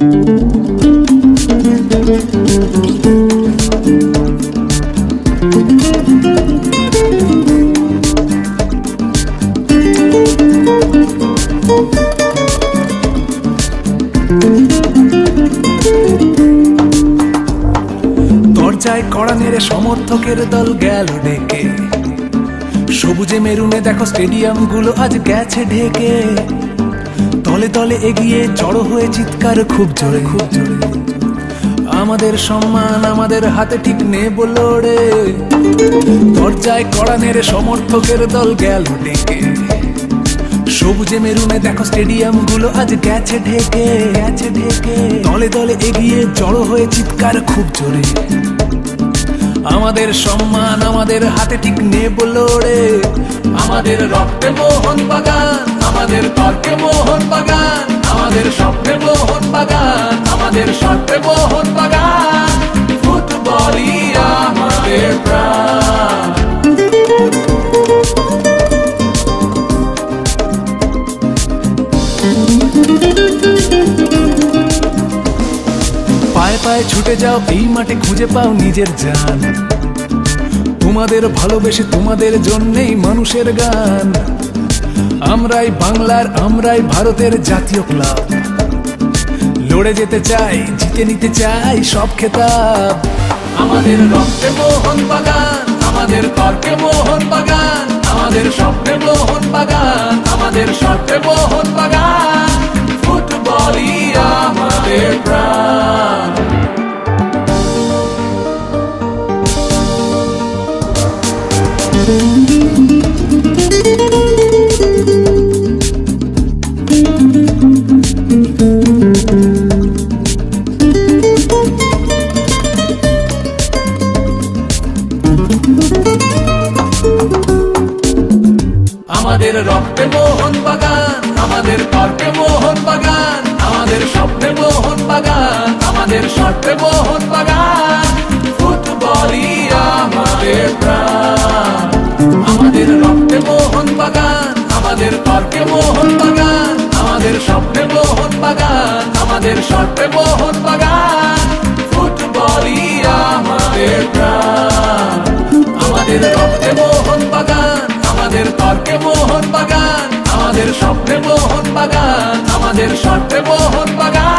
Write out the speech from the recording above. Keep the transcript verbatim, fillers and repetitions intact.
দরজায় কড়া নেড়ে সমর্থকের দল গেল ডেকে, সবুজে মেরুনে দেখো স্টেডিয়াম গুলো আজ গেছে ঢেকে। তলে তলে এগিয়ে জড়ো হয়ে চিৎকার খুব জোরে খুব জোরে, আমাদের সম্মান আমাদের হাতে ঠিক নে বলো রে। দরজায় কড়া নেড়ে সমর্থকের দল গেল ডেকে, সবুজে মেরুনে দেখো স্টেডিয়াম গুলো আজ গেছে ঢেকে গেছে ঢেকে। দলে দলে এগিয়ে জড়ো হয়ে চিৎকার খুব জোরে, আমাদের সম্মান আমাদের হাতে ঠিক নে বলো রে। আমাদের রক্তে মোহন বাগান, আমাদের তর্কে মোহন বাগান, আমাদের স্বপ্নে মোহন বাগান, আমাদের স্বপ্নে মোহন বাগান। ফুটবলই আমাদের প্রাণ। পায়ে পায়ে ছুটে যাও এই মাঠে, খুঁজে পাও নিজের জান। তোমাদের ভালোবেসে তোমাদের জন্যেই মানুষের গান। আমরাই বাংলার আমরাই ভারতের জাতীয় ক্লাব, লড়ে যেতে চাই জিতে নিতে চাই সব খেতাব। আমাদের রক্তে মোহন বাগান, আমাদের তর্কে মোহন বাগান, আমাদের স্বপ্নে মোহন বাগান, আমাদের স্বপ্নে মোহন বাগান। ফুটবলই আমাদের প্রাণ। আমাদের রক্তে মোহন বাগান, আমাদের তর্কে মোহন বাগান, আমাদের স্বপ্নে মোহন বাগান, আমাদের স্বপ্নে মোহন বাগান। ফুটবলই আমাদের প্রাণ। আমাদের রক্তে মোহন বাগান, আমাদের তর্কে মোহন বাগান, আমাদের স্বপ্নে মোহন বাগান, আমাদের স্বপ্নে মোহন বাগান। ফুটবলই আমাদের প্রাণ। আমাদের রক্তে মোহন বাগান, আমাদের তর্কে মোহন বাগান, আমাদের স্বপ্নে মোহন বাগান, আমাদের স্বপ্নে মোহন বাগান।